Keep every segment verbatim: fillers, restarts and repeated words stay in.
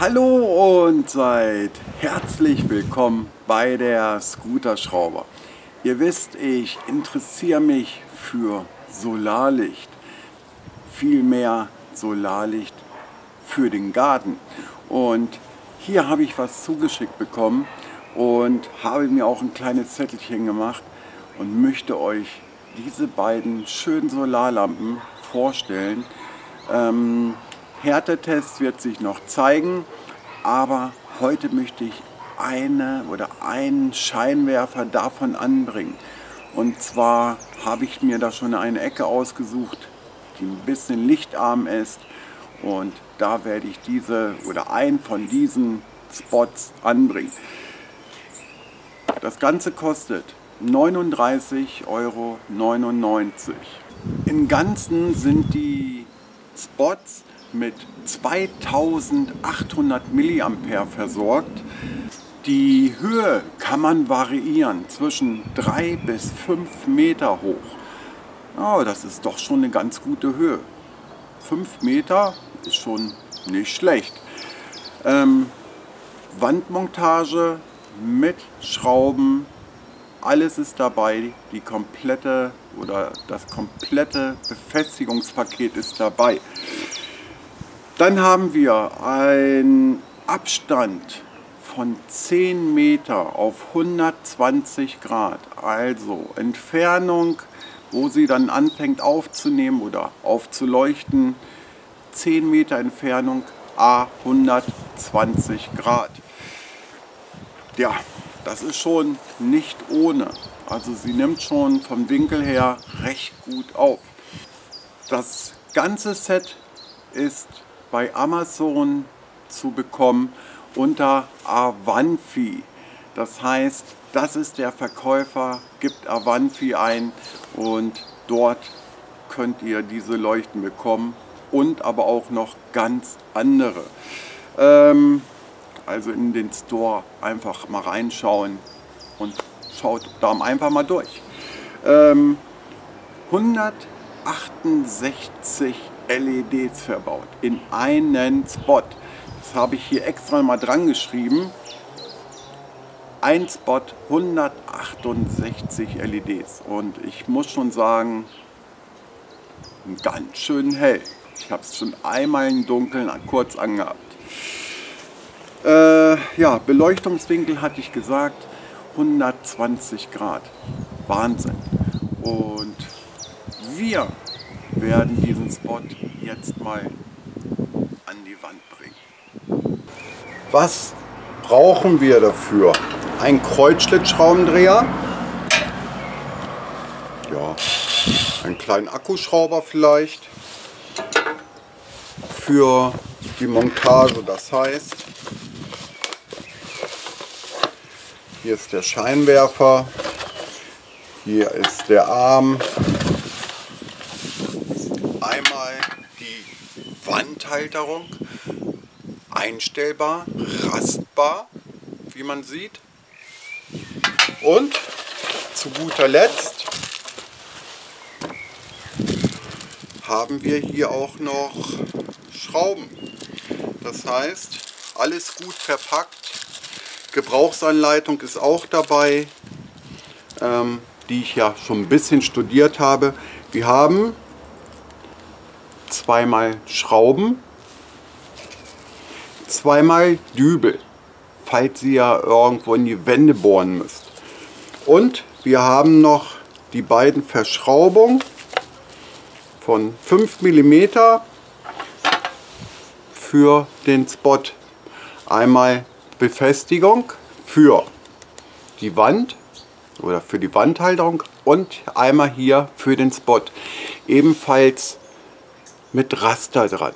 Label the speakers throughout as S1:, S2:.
S1: Hallo und seid herzlich willkommen bei der Scooterschrauber. Ihr wisst, ich interessiere mich für Solarlicht, vielmehr Solarlicht für den Garten. Und hier habe ich was zugeschickt bekommen und habe mir auch ein kleines Zettelchen gemacht und möchte euch diese beiden schönen Solarlampen vorstellen. Ähm, Härtetest wird sich noch zeigen, aber heute möchte ich eine oder einen Scheinwerfer davon anbringen. Und zwar habe ich mir da schon eine Ecke ausgesucht, die ein bisschen lichtarm ist, und da werde ich diese oder einen von diesen Spots anbringen. Das Ganze kostet neununddreißig Euro neunundneunzig. Im Ganzen sind die Spots mit zweitausendachthundert Milliampere versorgt. Die Höhe kann man variieren zwischen drei bis fünf Meter hoch. Oh, das ist doch schon eine ganz gute Höhe. fünf Meter ist schon nicht schlecht. Ähm, Wandmontage mit Schrauben, alles ist dabei. Die komplette oder das komplette Befestigungspaket ist dabei. Dann haben wir einen Abstand von zehn Meter auf hundertzwanzig Grad, also Entfernung, wo sie dann anfängt aufzunehmen oder aufzuleuchten, zehn Meter Entfernung, a hundertzwanzig Grad. Ja, das ist schon nicht ohne, also sie nimmt schon vom Winkel her recht gut auf. Das ganze Set ist bei Amazon zu bekommen unter Avanfi. Das heißt, das ist der Verkäufer, gibt Avanfi ein und dort könnt ihr diese Leuchten bekommen und aber auch noch ganz andere. Ähm, also in den Store einfach mal reinschauen und schaut da einfach mal durch. Ähm, hundertachtundsechzig L E Ds verbaut in einen Spot. Das habe ich hier extra mal dran geschrieben. Ein Spot, hundertachtundsechzig L E Ds. Und ich muss schon sagen, ganz schön hell. Ich habe es schon einmal im Dunkeln kurz angehabt. Äh, ja, Beleuchtungswinkel hatte ich gesagt, hundertzwanzig Grad. Wahnsinn. Und wir werden diesen Spot jetzt mal an die Wand bringen. Was brauchen wir dafür? Ein Kreuzschlitzschraubendreher, ja, einen kleinen Akkuschrauber vielleicht für die Montage. Das heißt, hier ist der Scheinwerfer, hier ist der Arm. Einmal die Wandhalterung, einstellbar, rastbar, wie man sieht. Und zu guter Letzt haben wir hier auch noch Schrauben. Das heißt, alles gut verpackt. Gebrauchsanleitung ist auch dabei, ähm, die ich ja schon ein bisschen studiert habe. Wir haben zweimal Schrauben, zweimal Dübel, falls ihr ja irgendwo in die Wände bohren müsst. Und wir haben noch die beiden Verschraubungen von fünf Millimeter für den Spot. Einmal Befestigung für die Wand oder für die Wandhalterung und einmal hier für den Spot. Ebenfalls mit Raster dran.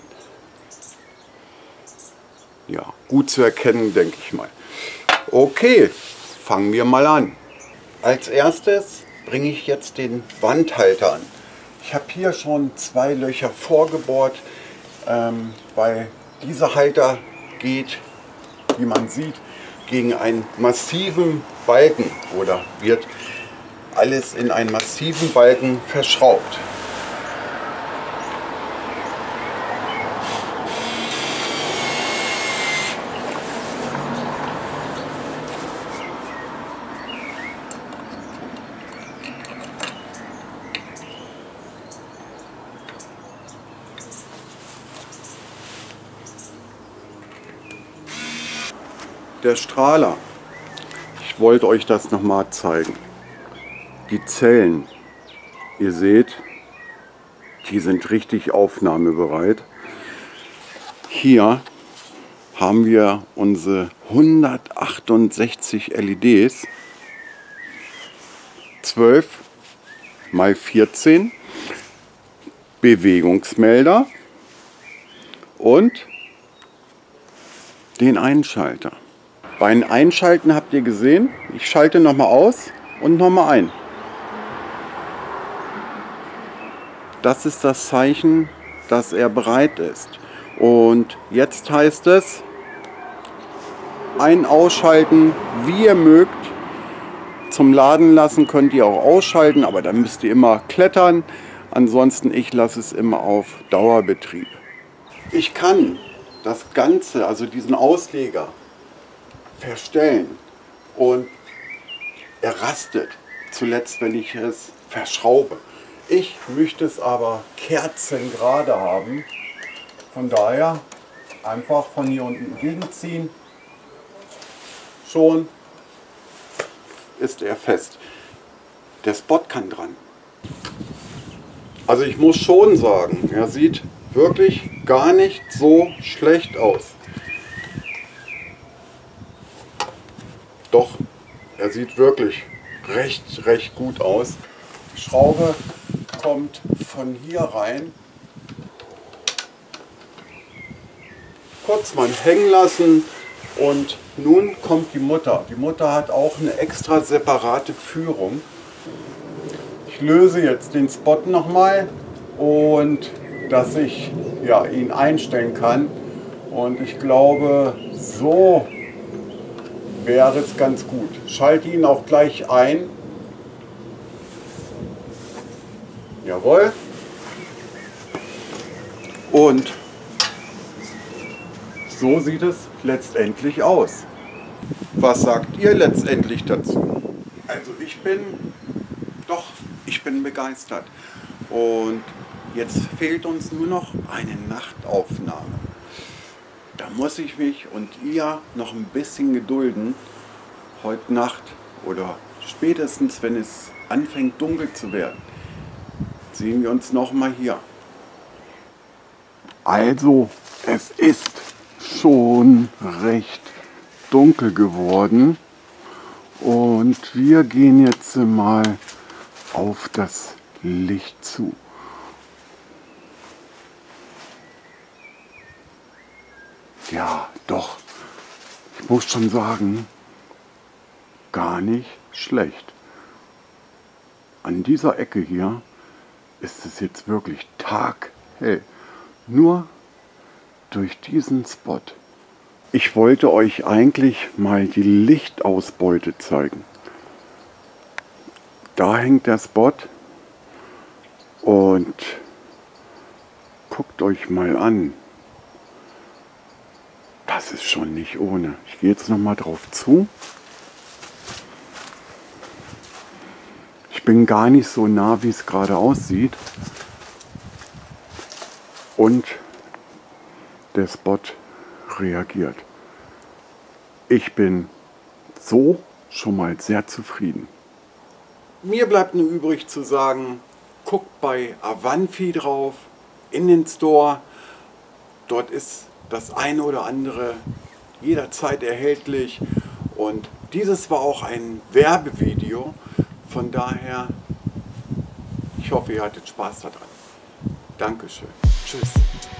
S1: Ja, gut zu erkennen, denke ich mal. Okay, fangen wir mal an. Als erstes bringe ich jetzt den Wandhalter an. Ich habe hier schon zwei Löcher vorgebohrt, ähm, weil dieser Halter geht, wie man sieht, gegen einen massiven Balken oder wird alles in einen massiven Balken verschraubt. der Strahler. Ich wollte euch das nochmal zeigen. Die Zellen, ihr seht, die sind richtig aufnahmebereit. Hier haben wir unsere hundertachtundsechzig L E Ds, zwölf mal vierzehn, Bewegungsmelder und den Einschalter. Beim Einschalten habt ihr gesehen, ich schalte nochmal aus und nochmal ein. Das ist das Zeichen, dass er bereit ist. Und jetzt heißt es, ein- ausschalten, wie ihr mögt. Zum Laden lassen könnt ihr auch ausschalten, aber dann müsst ihr immer klettern. Ansonsten, ich lasse es immer auf Dauerbetrieb. Ich kann das Ganze, also diesen Ausleger, verstellen und er rastet. Zuletzt, wenn ich es verschraube. Ich möchte es aber kerzengerade haben. Von daher einfach von hier unten gegenziehen. Schon ist er fest. Der Spot kann dran. Also ich muss schon sagen, er sieht wirklich gar nicht so schlecht aus. Doch, er sieht wirklich recht, recht gut aus. Die Schraube kommt von hier rein. Kurz mal hängen lassen und nun kommt die Mutter. Die Mutter hat auch eine extra separate Führung. Ich löse jetzt den Spot nochmal und dass ich ja, ihn einstellen kann. Und ich glaube, so wäre es ganz gut. Schalte ihn auch gleich ein. Jawohl. Und so sieht es letztendlich aus. Was sagt ihr letztendlich dazu? Also ich bin, doch, ich bin begeistert. Und jetzt fehlt uns nur noch eine Nachtaufnahme. Da muss ich mich und ihr noch ein bisschen gedulden. Heute Nacht oder spätestens, wenn es anfängt dunkel zu werden, sehen wir uns noch mal hier. Also, es ist schon recht dunkel geworden und wir gehen jetzt mal auf das Licht zu. Ja, doch, ich muss schon sagen, gar nicht schlecht. An dieser Ecke hier ist es jetzt wirklich taghell. Nur durch diesen Spot. Ich wollte euch eigentlich mal die Lichtausbeute zeigen. Da hängt der Spot und guckt euch mal an. Das ist schon nicht ohne. Ich gehe jetzt noch mal drauf zu. Ich bin gar nicht so nah, wie es gerade aussieht. Und der Spot reagiert. Ich bin so schon mal sehr zufrieden. Mir bleibt nur übrig zu sagen, guckt bei Avanti drauf, in den Store. Dort ist das eine oder andere jederzeit erhältlich. Und dieses war auch ein Werbevideo. Von daher, ich hoffe, ihr hattet Spaß daran. Dankeschön. Tschüss.